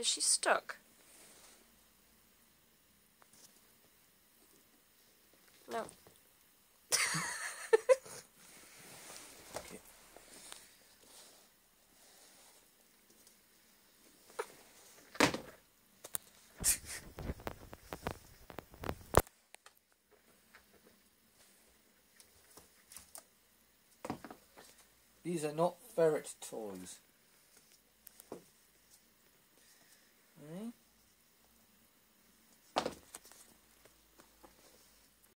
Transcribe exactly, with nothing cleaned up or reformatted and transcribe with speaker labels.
Speaker 1: Is she stuck? No.
Speaker 2: These are not ferret toys.